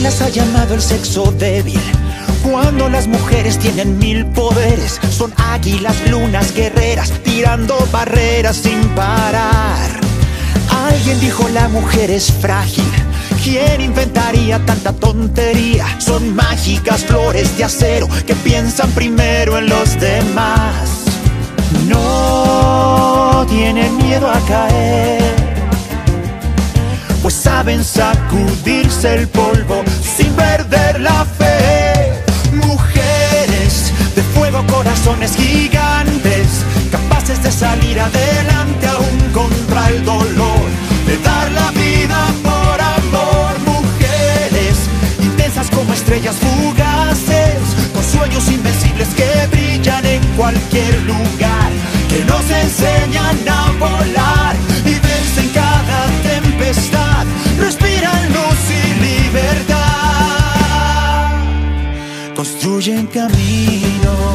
las ha llamado el sexo débil. Cuando las mujeres tienen 1000 poderes, son águilas, lunas guerreras, tirando barreras sin parar. Alguien dijo la mujer es frágil. ¿Quién inventaría tanta tontería? Son mágicas flores de acero que piensan primero en los demás. No tienen miedo a caer, pues saben sacudirse el polvo sin perder la fe. Mujeres de fuego, corazones gigantes, capaces de salir adelante aún contra el dolor, de dar la vida por amor. Mujeres intensas como estrellas fugaces, con sueños invencibles que brillan en cualquier lugar, que nos enseñan a volar y vencen cada tempestad, respiran luz y libertad, construyen caminos.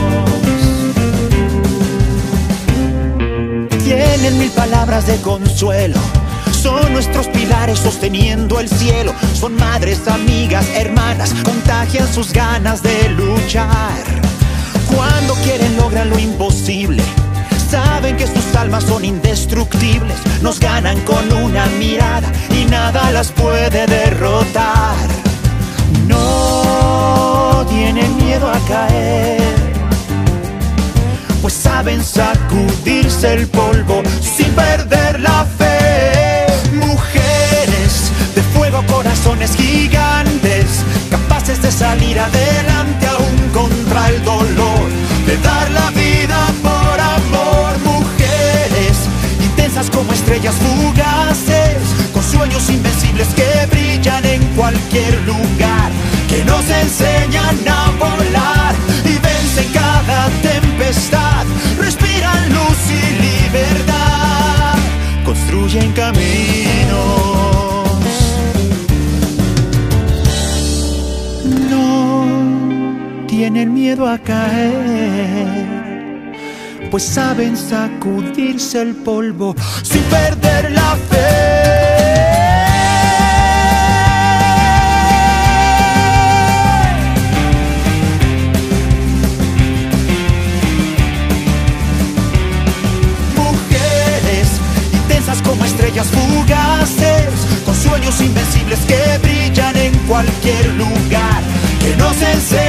Tienen 1000 palabras de consuelo, son nuestros pilares sosteniendo el cielo. Son madres, amigas, hermanas, contagian sus ganas de luchar. Cuando quieren logran lo imposible, saben que sus almas son indestructibles. Nos ganan con una mirada y nada las puede derrotar. No tienen miedo a caer, pues saben sacudirse el polvo sin perder la fe. Mujeres de fuego, corazones gigantes, capaces de salir adelante aún contra el dolor, de dar la vida por amor. Mujeres intensas como estrellas fugaces, con sueños invencibles que brillan en cualquier lugar, que nos enseñan a volar y vencen cada tempestad, respiran luz y libertad, construyen caminos. No tienen miedo a caer, pues saben sacudirse el polvo sin perder la fe. Como estrellas fugaces, con sueños invencibles que brillan en cualquier lugar, que nos enseñan